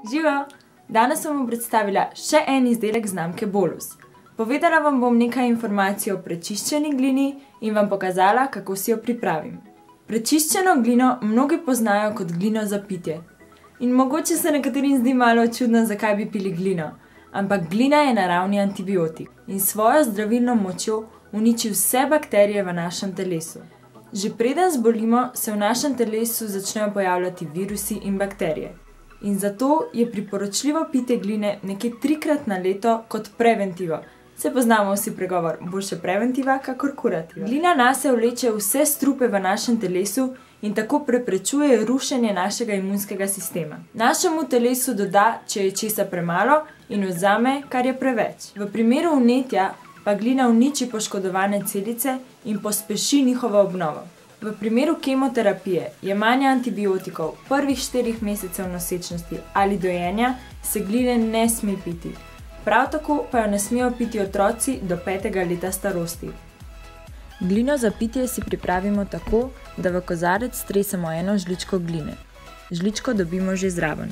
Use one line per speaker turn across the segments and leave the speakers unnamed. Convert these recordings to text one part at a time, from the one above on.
Živijo! Danes vam bom predstavila še en izdelek znamke Bolus. Povedala vam bom nekaj informacij o prečiščeni glini in vam pokazala, kako si jo pripravim. Prečiščeno glino mnogi poznajo kot glino za pitje. In mogoče se nekaterim zdi malo čudno, zakaj bi pili glino. Ampak glina je naravni antibiotik in s svojo zdravilno močjo uniči vse bakterije v našem telesu. Že preden zbolimo, se v našem telesu začnejo pojavljati virusi in bakterije. In zato je priporočljivo pitje gline nekje 3-krat na leto kot preventivo. Se poznamo vsi pregovor, boljše preventiva kakor kurativa. Glina nase vleče vse strupe v našem telesu in tako preprečuje rušenje našega imunskega sistema. Našemu telesu doda, če je česa premalo in vzame, kar je preveč. V primeru vnetja pa glina uniči poškodovane celice in pospeši njihovo obnovo. V primeru kemoterapije, jemanja antibiotikov, prvih 4 mesecev nosečnosti ali dojenja se gline ne sme piti. Prav tako pa jo ne smejo piti otroci do 5. leta starosti. Glino za pitje si pripravimo tako, da v kozarec stresemo 1 žličko gline. Žličko dobimo že zraven.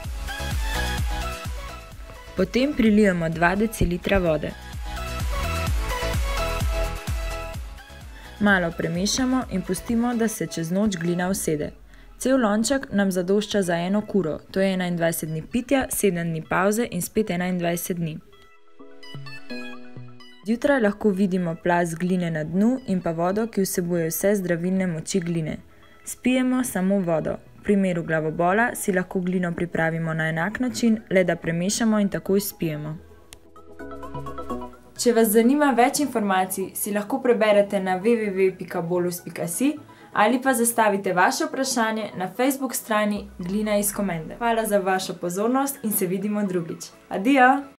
Potem prilijemo 2 decilitra vode. Malo premešamo in pustimo, da se čez noč glina usede. Cel lonček nam zadošča za 1 kuro, to je 21 dni pitja, 7 dni pauze in spet 21 dni. Zjutraj lahko vidimo plast gline na dnu in pa vodo, ki vsebuje vse zdravilne moči gline. Spijemo samo vodo. V primeru glavobola si lahko glino pripravimo na enak način, le da premešamo in takoj spijemo. Če vas zanima več informacij, si lahko preberete na www.bolus.si ali pa zastavite vaše vprašanje na Facebook strani Glina iz Komende. Hvala za vašo pozornost in se vidimo drugič. Adijo!